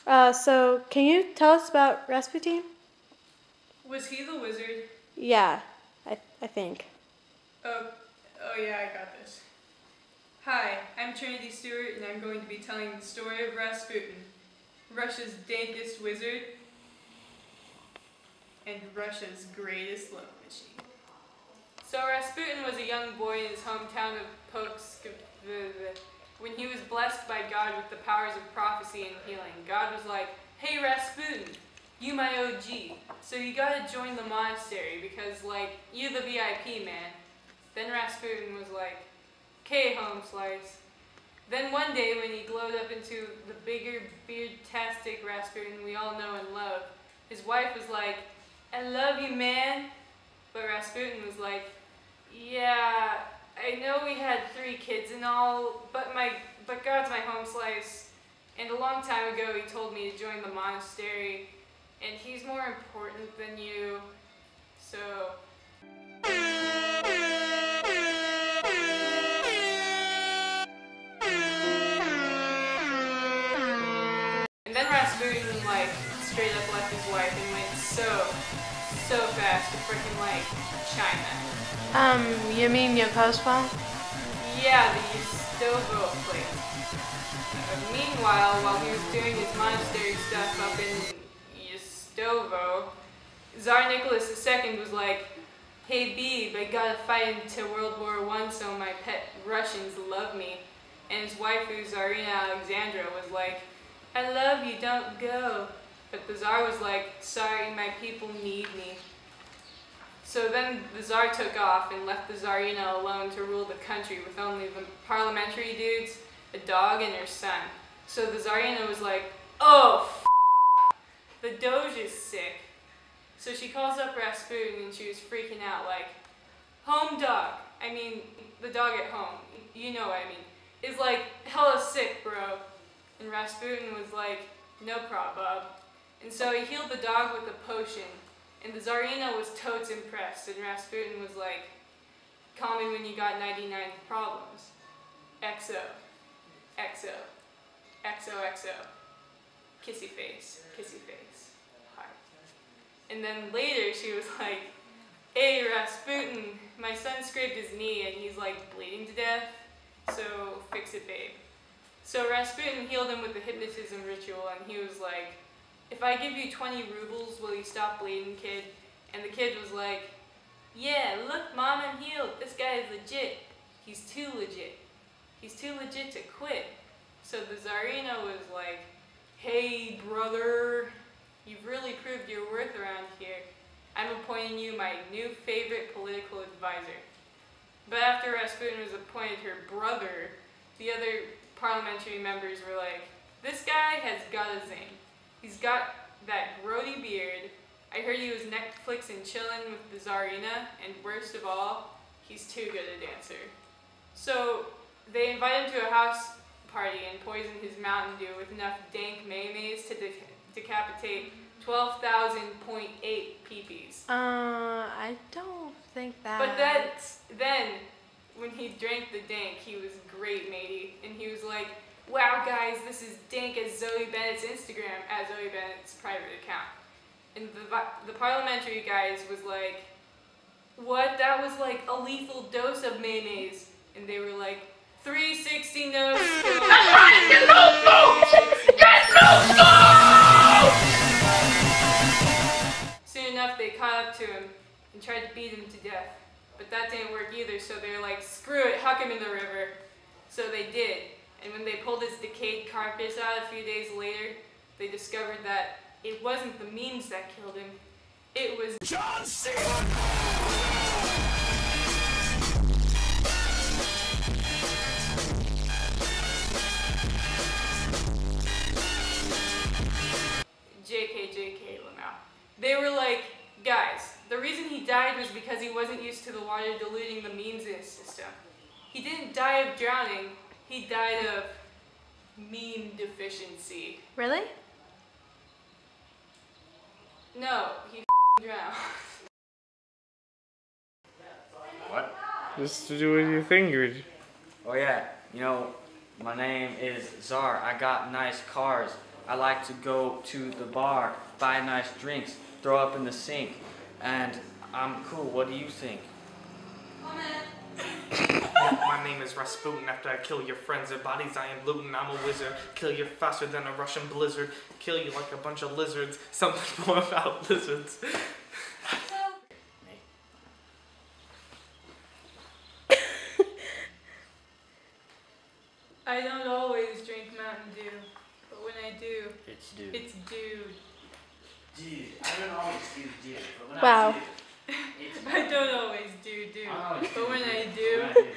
So can you tell us about Rasputin? Was he the wizard? Yeah, I think. Oh yeah, I got this. Hi, I'm Trinity Stewart, and I'm going to be telling the story of Rasputin, Russia's dankest wizard, and Russia's greatest love machine. So Rasputin was a young boy in his hometown of Polsk. When he was blessed by God with the powers of prophecy and healing, God was like, "Hey Rasputin, you my OG, so you gotta join the monastery because, like, you're the VIP, man." Then Rasputin was like, "Okay, home slice." Then one day when he glowed up into the bigger, beard-tastic Rasputin we all know and love, his wife was like, "I love you, man." But Rasputin was like, "Yeah, I know we had 3 kids and all, but God's my home slice. And a long time ago he told me to join the monastery, and he's more important than you, so..." And then Rasputin, like, straight up left his wife and went so fast to freaking, like, China. You mean Yokosuka? Yeah, the Yustovo place. Meanwhile, while he was doing his monastery stuff up in Yustovo, Tsar Nicholas II was like, "Hey Beeb, I gotta fight into World War I so my pet Russians love me." And his wife, Tsarina Alexandra, was like, "I love you, don't go." But the Tsar was like, "Sorry, my people need me." So then the Tsar took off and left the Tsarina alone to rule the country with only the parliamentary dudes, a dog, and her son. So the Tsarina was like, "Oh, the Doge is sick." So she calls up Rasputin and she was freaking out like, "Home dog, I mean, the dog at home, you know what I mean, is like hella sick, bro." And Rasputin was like, "No prob, bub." And so he healed the dog with a potion. And the Tsarina was totes impressed, and Rasputin was like, "Call me when you got 99 problems. XO, XO, XOXO, kissy face, heart." And then later she was like, "Hey Rasputin, my son scraped his knee and he's like bleeding to death, so fix it, babe." So Rasputin healed him with the hypnotism ritual, and he was like, "If I give you 20 rubles, will you stop bleeding, kid?" And the kid was like, "Yeah, look, Mom, I'm healed. This guy is legit. He's too legit. He's too legit to quit." So the Tsarina was like, "Hey, brother, you've really proved your worth around here. I'm appointing you my new favorite political advisor." But after Rasputin was appointed her brother, the other parliamentary members were like, "This guy has got a zing. He's got that grody beard. I heard he was Netflix and chillin' with the Tsarina, and worst of all, he's too good a dancer." So they invite him to a house party and poison his Mountain Dew with enough dank mayonnaise to decapitate 12,000.8 peepees. I don't think that... But then, when he drank the dank, he was great, matey, and he was like, "Wow, guys, this is dank as Zoe Bennett's Instagram," at Zoe Bennett's private account. And the parliamentary guys was like, "What? That was like a lethal dose of mayonnaise." And they were like, 360 no scope. Get no scope! Get no scope! Soon enough, they caught up to him and tried to beat him to death. But that didn't work either, so they were like, "Screw it, huck him in the river." So they did. And when they pulled his decayed carcass out a few days later, they discovered that it wasn't the memes that killed him. It was John Cena! JK, Lamau. They were like, "Guys, the reason he died was because he wasn't used to the water diluting the memes in his system. He didn't die of drowning, he died of meme deficiency." Really? No, he drowned. What? Just to do with your finger. Oh yeah, you know, my name is Czar. I got nice cars. I like to go to the bar, buy nice drinks, throw up in the sink, and I'm cool. What do you think? My name is Rasputin. After I kill your friends, their bodies I am looting. I'm a wizard. Kill you faster than a Russian blizzard. Kill you like a bunch of lizards. Something more about lizards. I don't always drink Mountain Dew, but when I do, It's dude. it's dude. Dude, I don't always do dude, but when Wow. I do, it's I don't always do, I always but when I When do, I do,